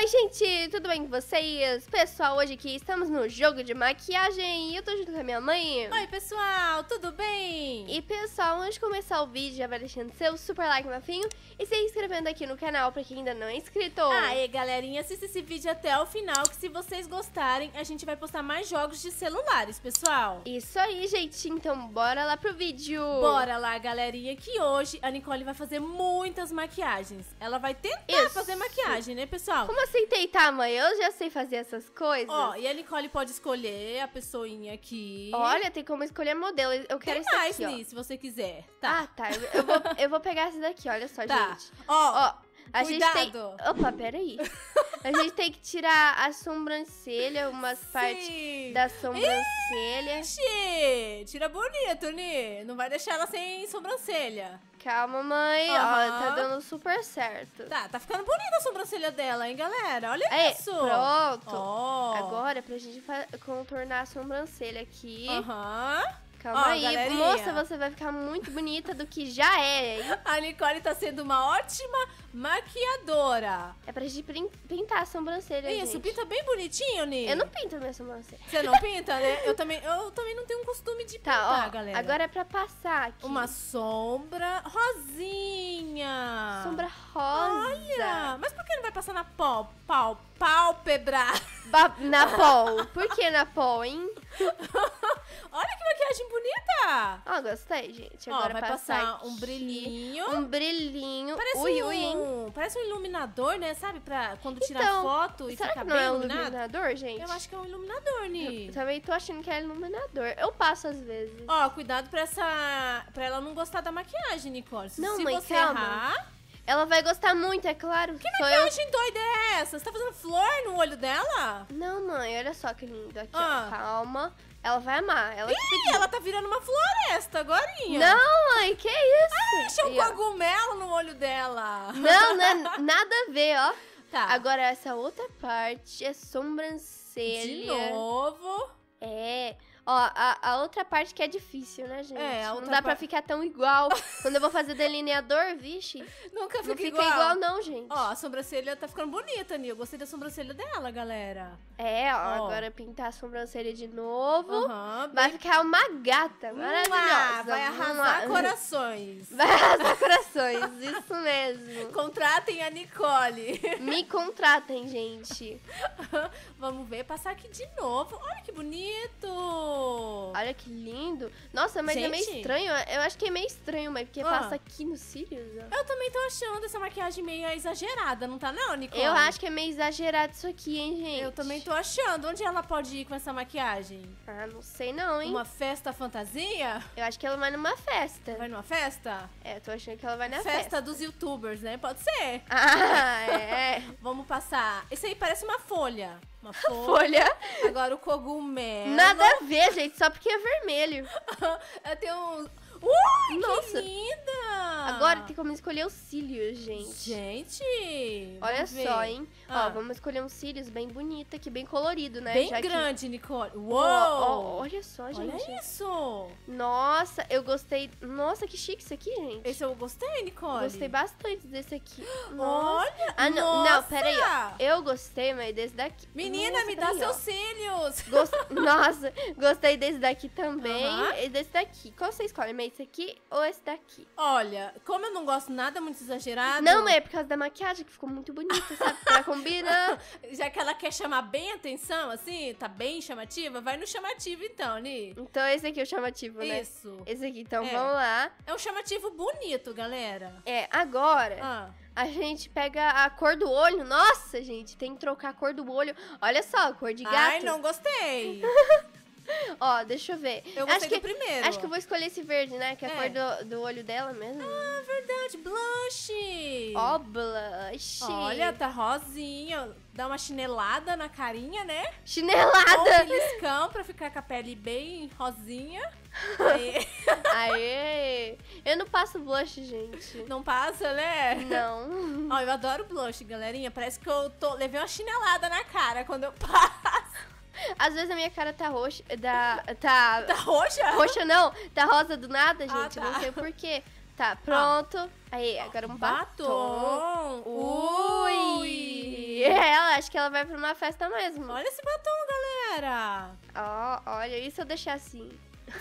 Oi, gente, tudo bem com vocês? Pessoal, hoje aqui estamos no jogo de maquiagem e eu tô junto com a minha mãe. Oi, pessoal, tudo bem? E, pessoal, antes de começar o vídeo, já vai deixando seu super like, mafinho, e se inscrevendo aqui no canal pra quem ainda não é inscrito. Aê, galerinha, assista esse vídeo até o final, que se vocês gostarem, a gente vai postar mais jogos de celulares, pessoal. Isso aí, gente, então bora lá pro vídeo. Bora lá, galerinha, que hoje a Nicole vai fazer muitas maquiagens. Ela vai tentar fazer maquiagem, né, pessoal? Como assim tentar, mãe? Eu já sei fazer essas coisas. Ó, e a Nicole pode escolher a pessoinha aqui. Olha, tem como escolher modelo. Eu quero esse mais, aqui, ó. Ni, se você quiser. Tá. Ah, tá. Eu vou pegar esse daqui, olha só, Tá. gente. Ó, a gente tem... cuidado. Opa, peraí. A gente tem que tirar a sobrancelha, umas partes Sim. da sobrancelha. Ixi, tira bonito, Ni. Não vai deixar ela sem sobrancelha. Calma, mãe. Ó, Aham. tá dando super certo. Tá ficando bonita a sobrancelha dela, hein, galera? Olha Aí, isso. pronto. Ó. Agora, pra gente contornar a sobrancelha aqui. Aham. Calma Ó, aí. galerinha. Moça, você vai ficar muito bonita do que já é, hein? A Nicole tá sendo uma ótima maquiadora. É pra gente pintar a sobrancelha, Isso, gente. pinta bem bonitinho, Ni. Eu não pinto a minha sobrancelha. Você não pinta, né? Eu também não tenho costume de Tá, pintar, ó. galera. Agora é pra passar aqui. Uma sombra rosinha. Sombra rosa. Olha, mas por que não vai passar na pálpebra? Na pol. Por que na pol, hein? Olha que maquiagem bonita. Ó, gostei, gente. Ó, Agora vai passar um brilhinho. Um brilhinho. Parece parece um iluminador, né? Sabe? Pra quando tira Então, foto e será fica que não bem é um iluminado. iluminador, gente? Eu acho que é um iluminador, Ni. Eu também tô achando que é iluminador. Eu passo às vezes. Ó, cuidado pra ela não gostar da maquiagem, Nicole. Não, Se mãe, você calma. errar... Ela vai gostar muito, é claro. Que Sou eu. maquiagem doida é essa? Você tá fazendo flor no olho dela? Não, mãe, olha só que lindo. Aqui, Ah. ó. Calma. Ela vai amar. Ela que Ih, pediu. ela tá virando uma floresta agorinha. Não, mãe, que isso? Deixa um Aí, ó. cogumelo no olho dela. Não, não é nada a ver, ó. Tá. Agora, essa outra parte é sobrancelha. De novo. É. Ó, a outra parte que é difícil, né, gente? É, a não outra dá pra parte- ficar tão igual. Quando eu vou fazer delineador, vixe, Nunca não fica fica igual. igual não, gente. Ó, a sobrancelha tá ficando bonita, Ni. Eu gostei da sobrancelha dela, galera. É, ó, Ó. agora pintar a sobrancelha de novo. Aham. Vai ficar uma gata maravilhosa. Vai arrasar corações. Vai arrasar corações, isso mesmo. Contratem a Nicole. Me contratem, gente. Vamos ver, passar aqui de novo. Olha que bonito. Olha que lindo. Nossa, mas é meio Gente. estranho. Eu acho que é meio estranho, mas porque Ah. passa aqui nos cílios, ó. Eu também tô achando essa maquiagem meio exagerada, não tá não, Nicole? Eu acho que é meio exagerado isso aqui, hein, gente? Eu também tô achando. Onde ela pode ir com essa maquiagem? Ah, não sei não, hein? Uma festa fantasia? Eu acho que ela vai numa festa. Vai numa festa? É, tô achando que ela vai na Festa festa. dos youtubers, né? Pode ser. Ah, é. Vamos passar. Esse aí parece uma folha. Uma folha. Folha. Agora o cogumelo. Nada a ver, gente, só porque é vermelho. Tem um... Nossa. que linda! Agora tem como escolher os cílios, gente. Gente, Olha vamos ver. só, hein? Ah. Ó, vamos escolher uns cílios bem bonito aqui, bem colorido, né? Bem Já que- grande, Nicole. Ó, Uou! ó, olha só, gente. Olha isso! Nossa, eu gostei. Nossa, que chique isso aqui, gente. Esse eu gostei, Nicole. Gostei bastante desse aqui. Nossa. Olha! Ah, não, nossa! não, pera aí, ó. Eu gostei, mas desse daqui. Menina, Nossa, me dá peraí, ó. seus cílios! Nossa, gostei desse daqui também. Aham. E desse daqui. Qual você escolhe? Mas esse aqui ou esse daqui? Olha, como eu não gosto nada muito exagerado... Não, mas é por causa da maquiagem que ficou muito bonita, sabe? Pra combinar. Já que ela quer chamar bem a atenção, assim, tá bem chamativa, vai no chamativo então, Ni. Então esse aqui é o chamativo, né? Isso. Esse aqui, então É. vamos lá. É um chamativo bonito, galera. É, agora Ah, a gente pega a cor do olho. Nossa, gente, tem que trocar a cor do olho. Olha só, a cor de gato. ai, não gostei. Ó, deixa eu ver. Eu acho gostei que, do primeiro. Acho que eu vou escolher esse verde, né? Que é a É. cor do olho dela mesmo. Ah, verdade, blush. Ó, blush. Olha, tá rosinha. Dá uma chinelada na carinha, né? Ou um Chinelada. beliscão pra ficar com a pele bem rosinha. Aí, Aê. Eu não passo blush, gente. não passa, né? Não. Ó, eu adoro blush, galerinha. Parece que eu levei uma chinelada na cara quando eu passo. Às vezes a minha cara tá roxa. Tá Tá roxa? roxa não, tá rosa do nada, Ah, gente. tá. Não sei porquê. Tá, pronto. Aí, agora um batom. Batom. Ui! ela, acho que ela vai pra uma festa mesmo. Olha esse batom, galera. Ó, olha, e se eu deixar assim?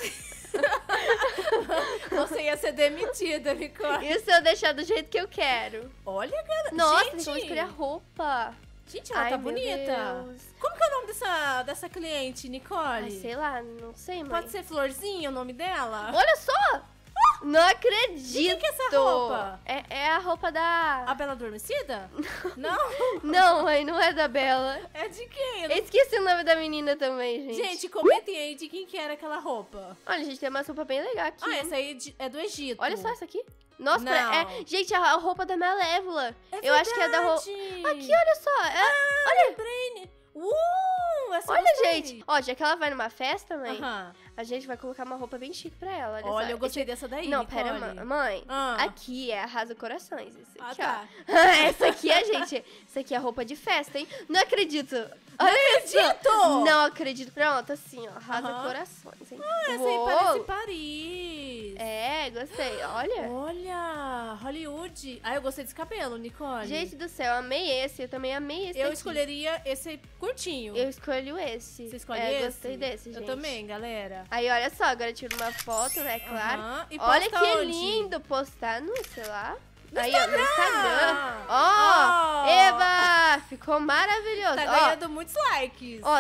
Você ia ser demitida, Nicole. E se eu deixar do jeito que eu quero? Olha, galera. Nossa, gente, vamos escolher a roupa. Gente, ela Ai, tá meu bonita. Deus. Como que é o nome dessa cliente, Nicole? Ai, sei lá, não sei, mãe. Pode ser Florzinha o nome dela? Olha só! Não acredito! De quem que é essa roupa? É a roupa da... A Bela Adormecida? Não? Não, mãe, não é da Bela. É de quem? Eu esqueci o nome da menina também, gente. Gente, comentem aí de quem que era aquela roupa. Olha, gente, tem uma roupa bem legal aqui. Ah, essa aí é do Egito. Olha só essa aqui. Nossa, Não. gente, a roupa da Malévola. É Eu acho que é da roupa... verdade. Aqui, olha só. Olha, Lembrei. Essa eu olha, gostei. gente. Ó, já que ela vai numa festa, mãe, Aham. a gente vai colocar uma roupa bem chique pra ela. Olha, Olha, só. eu gostei dessa daí, Não, Nicole. pera, mãe. Ah. Aqui é Arrasa Corações. Esse Ah, aqui, tá. ó. Essa aqui é, gente. Essa aqui é roupa de festa, hein? Não acredito. Olha isso. acredito! Não acredito. Pronto, assim, ó. Arrasa Aham. Corações, hein? Essa aí Uou. parece Paris. É, gostei. Olha. Olha, Hollywood. Ah, eu gostei desse cabelo, Nicole. Gente do céu, amei esse. Eu também amei esse eu aqui. escolheria esse curtinho. Eu escolho esse. Você escolhe É, esse? gostei desse, gente. Eu também, galera. Aí, olha só, agora eu tiro uma foto, né, claro. Aham. E Olha posta que onde? lindo postar no, sei lá. No Aí, ó, no Instagram. Ó. Ó, Eva! Ficou maravilhoso. Tá Ó, ganhando muitos likes. ó,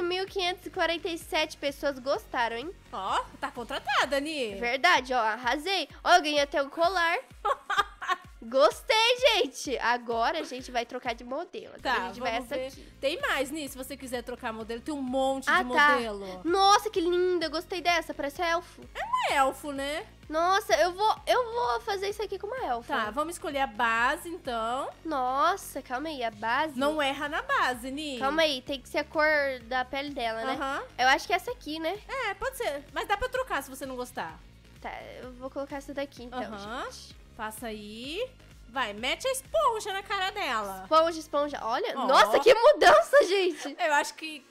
7.547 pessoas gostaram, hein? Ó, tá contratada, Ni. Verdade, ó, arrasei. Ó, eu ganhei até o colar. Gostei, gente. Agora a gente vai trocar de modelo. Agora Tá, a gente vai vamos essa ver. aqui. Tem mais, Ni, se você quiser trocar modelo. Tem um monte Ah, de tá. modelo. Nossa, que linda. Eu gostei dessa. Parece elfo. É elfo, né? Nossa, eu vou fazer isso aqui com uma elfa. Tá, vamos escolher a base, então. Nossa, calma aí. A base... Não erra na base, Ni. Calma aí, tem que ser a cor da pele dela, né? Aham. Eu acho que é essa aqui, né? É, pode ser. Mas dá pra trocar se você não gostar. Tá, eu vou colocar essa daqui, então, Aham. gente. Faça aí. Vai, mete a esponja na cara dela. Esponja, esponja. Olha, Ó. nossa, que mudança, gente. Eu acho que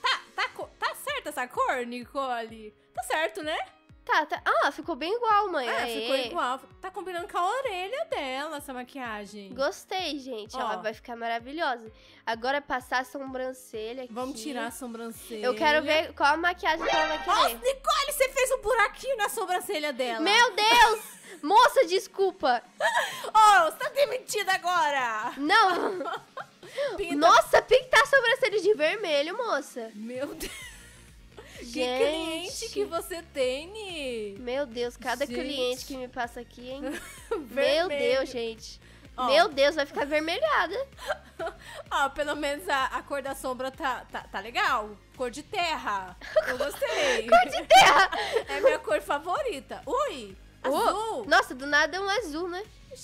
tá certa essa cor, Nicole? Tá certo, né? Tá. Ah, ficou bem igual, mãe. É, Aê. ficou igual. Tá combinando com a orelha dela, essa maquiagem. Gostei, gente. Ó. Ela vai ficar maravilhosa. Agora passar a sobrancelha aqui. Vamos tirar a sobrancelha. Eu quero ver qual a maquiagem que ela vai Nossa, querer. Nicole, você fez um buraquinho na sobrancelha dela. Meu Deus! Moça, desculpa. Oh, você tá demitida agora. Não. Pinta- Nossa, pintar a sobrancelha de vermelho, moça. Meu Deus. Que Gente. cliente que você tem, Ni. Meu Deus, cada Gente. cliente que me passa aqui, hein? Meu Vermelho. Deus, gente. Ó. Meu Deus, vai ficar avermelhada. Ó, pelo menos a cor da sombra tá legal. Cor de terra. Eu gostei. Cor de terra. É minha cor favorita. Ui, azul. Nossa, do nada é um azul, né?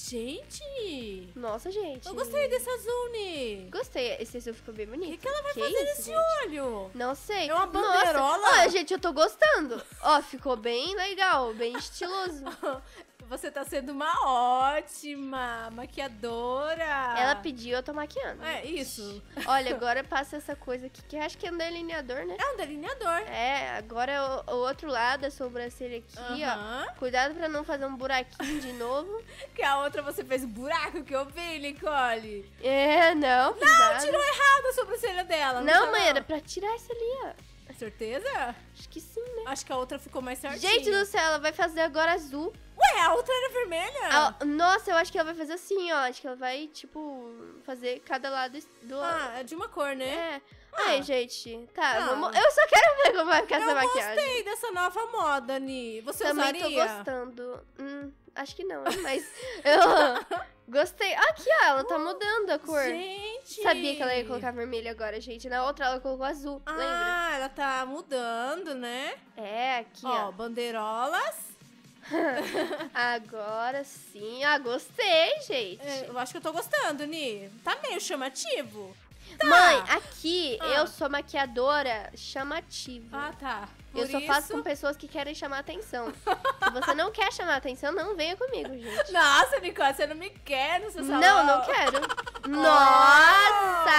Gente, Nossa, gente. eu gostei desse azul, Ni. Gostei. Esse azul ficou bem bonito. O que ela vai Que fazer isso, nesse gente? olho? Não sei. É uma Nossa, bandeirola? olha, gente, eu tô gostando. Ó, ficou bem legal, bem estiloso. Você tá sendo uma ótima maquiadora. Ela pediu, eu tô maquiando. É, isso. Olha, agora passa essa coisa aqui, que eu acho que é um delineador, né? É um delineador. É, agora é o outro lado, a sobrancelha aqui, Aham. ó. Cuidado pra não fazer um buraquinho de novo. Que a outra você fez um buraco que eu vi, Nicole. É, não, Não, cuidado. tirou errado a sobrancelha dela. Não, tirou, mãe, era pra tirar isso ali, ó. Certeza? Acho que sim, né? Acho que a outra ficou mais certinha. Gente do céu, ela vai fazer agora azul. Ué, a outra era vermelha? Nossa, eu acho que ela vai fazer assim, ó. Acho que ela vai, tipo, fazer cada lado do... Ah, é de uma cor, né? É. Ah. Ai, gente. Tá, Ah. vamos... Eu só quero ver como vai ficar essa Eu maquiagem. gostei dessa nova moda, Ni. Você Também usaria? tô gostando. Acho que não, né? Mas eu gostei. Aqui, ó, ela tá mudando a cor. Gente! Sabia que ela ia colocar vermelho agora, gente. Na outra ela colocou azul, lembra? Ah, ela tá mudando, né? É, aqui, Ó, ó. bandeirolas. Agora sim. Ah, gostei, gente. É, eu acho que eu tô gostando, Ni. Tá meio chamativo. Tá. Mãe, aqui Ah. eu sou maquiadora chamativa. Ah, tá. Eu só faço com pessoas que querem chamar atenção. Se você não quer chamar atenção, não venha comigo, gente. Nossa, Nicole, você não me quer no seu salão. Não, não quero. Nossa,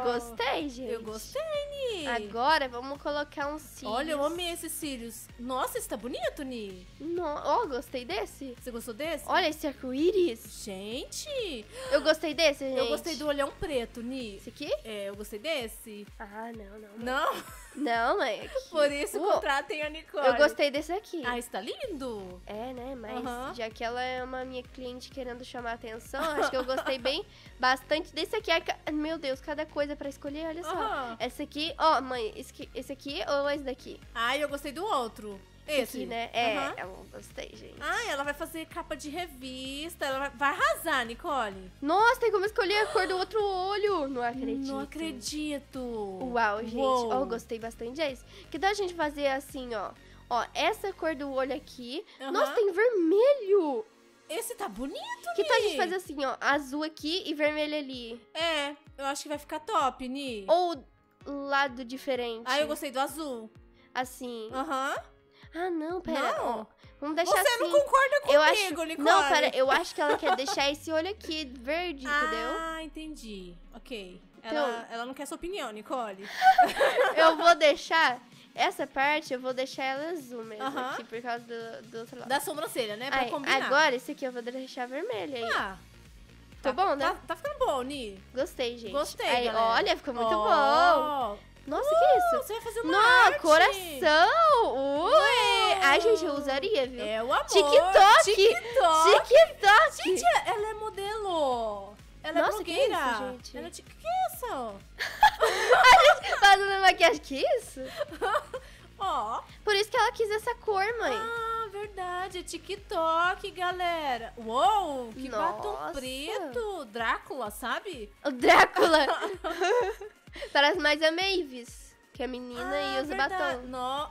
gostei, gente. Eu gostei, Ni. Agora, vamos colocar uns cílios. Olha, eu amei esses cílios. Nossa, esse tá bonito, Ni. Ó, gostei desse. Você gostou desse? Olha esse arco-íris. Gente. Eu gostei desse, gente. Eu gostei do olhão preto, Ni. Esse aqui? É, eu gostei desse. Ah, não. Não? Não, mãe. Por isso contratem a Nicole. Eu gostei desse aqui. Ah, esse tá lindo. É, né? Mas já que ela é uma minha cliente querendo chamar atenção, acho que eu gostei bastante desse aqui. Meu Deus, cada coisa pra escolher, olha só. Essa aqui, ó, mãe, esse aqui ou esse daqui? Ah, eu gostei do outro. Esse aqui, né? Eu gostei, gente. Ah, ela vai fazer capa de revista. Ela vai arrasar, Nicole. Nossa, tem como escolher a cor do outro olho. Não acredito. Não acredito. Uau, gente. Ó, gostei bastante disso. Que tal a gente fazer assim, ó? Ó, essa cor do olho aqui. Nossa, tem vermelho. Esse tá bonito, Que tal a gente fazer assim, ó? Azul aqui e vermelho ali. É, eu acho que vai ficar top, Ni. Ou lado diferente. Ah, eu gostei do azul. Assim. Ah, não, pera. Não. Ó, vamos deixar Você assim. não concorda comigo, Nicole. Não, pera, eu acho que ela quer deixar esse olho aqui verde, entendeu? Ah, entendi. Ok. Então, ela não quer sua opinião, Nicole. Eu vou deixar... Essa parte, eu vou deixar ela azul mesmo, aqui, por causa do outro lado. Da sobrancelha, né? Pra combinar. Agora, esse aqui eu vou deixar vermelho aí. Ah. Tá bom, né? Tá ficando bom, Ni. Gostei, gente. Gostei, aí, galera. Olha, ficou muito bom. Nossa, que isso? Você vai fazer uma arte. Coração! Ui! Ai, gente, eu usaria, viu? É o amor. TikTok! Gente, ela é modelo. Ela é blogueira. Que isso, gente? Ela que é isso? A gente fazendo maquiagem, que isso? Ó. Por isso que ela quis essa cor, mãe. Ah, verdade. É TikTok, galera. Uou, que batom Nossa. preto. Drácula, sabe? O Drácula. Parece mais a Mavis, que é menina e usa batom.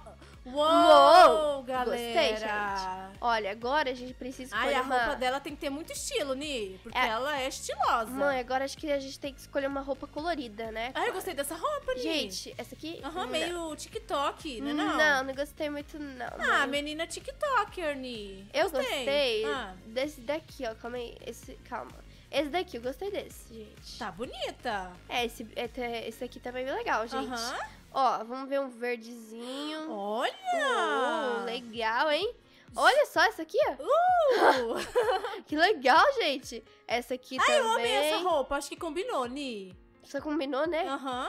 Uou, galera. Gostei, gente. Olha, agora a gente precisa escolher a roupa dela tem que ter muito estilo, Ni. Porque ela é estilosa. Mãe, agora acho que a gente tem que escolher uma roupa colorida, né? Ah, eu gostei dessa roupa, Ni. Gente, essa aqui... meio TikTok, né? Não gostei muito, não. Ah, menina TikToker, Ni. Eu gostei desse daqui, ó. Calma. Esse daqui, eu gostei desse, gente. Tá bonita. Esse aqui tá bem legal, gente. Ó, vamos ver um verdezinho. Olha! Legal, hein? Olha só essa aqui, ó. Que legal, gente. Essa aqui também. Eu amei essa roupa. Acho que combinou, Ni. Você combinou, né?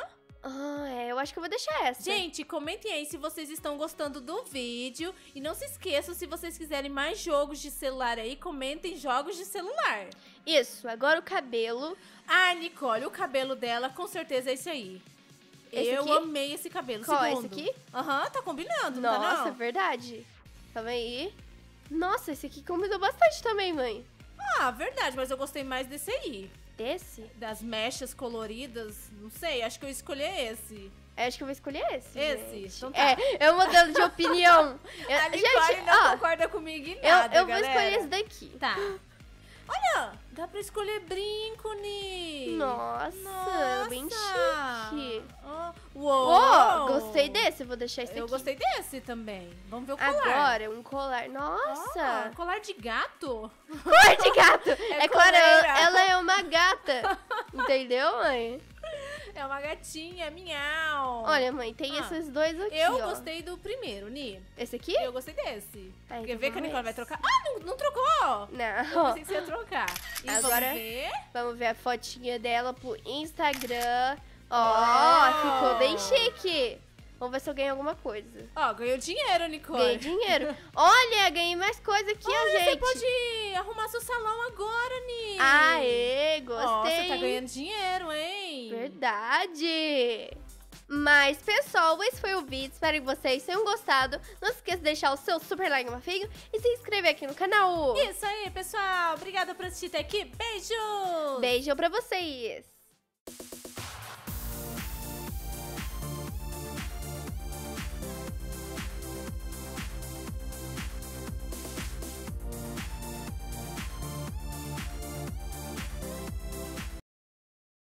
Eu acho que eu vou deixar essa. Gente, comentem aí se vocês estão gostando do vídeo. E não se esqueçam, se vocês quiserem mais jogos de celular aí, comentem jogos de celular. Isso, agora o cabelo. Ah, Nicole, o cabelo dela com certeza é esse aí. Eu amei esse cabelo. Qual é esse aqui? Tá combinando, Nossa, não tá não? Verdade. Calma aí. Nossa, esse aqui combinou bastante também, mãe. Ah, verdade, mas eu gostei mais desse aí. Desse? Das mechas coloridas, não sei, acho que eu escolhi esse. Acho que eu vou escolher esse. Esse? Então tá. Eu mudando de opinião. A Nicole não concorda comigo em nada, eu vou escolher esse daqui. Tá. Olha, dá pra escolher brinco, Ni. Nossa, bem chique. Uou! Gostei desse, eu vou deixar esse aqui. Eu gostei desse também. Vamos ver o colar. Agora, um colar. Nossa! Colar de gato? Colar de gato! Claro, coleira. ela é uma gata. Entendeu, mãe? É uma gatinha, miau. Olha, mãe, tem esses dois aqui, Eu gostei do primeiro, Ni. Esse aqui? Eu gostei desse. Então Quer ver que a Nicole vai trocar? Não trocou! Não. Eu pensei que você ia trocar. E agora, vamos ver a fotinha dela pro Instagram. Ficou bem chique. Vamos ver se eu ganho alguma coisa. Ganhou dinheiro, Nicole. Ganhei dinheiro. Olha, ganhei mais coisa aqui, gente. Você pode arrumar seu salão agora, Ni. Aê, gostei. Você tá ganhando dinheiro, hein? Verdade. Mas, pessoal, esse foi o vídeo. Espero que vocês tenham gostado. Não se esqueça de deixar o seu super like, meu filho, e se inscrever aqui no canal. Isso aí, pessoal. Obrigada por assistir até aqui. Beijos! Beijo pra vocês.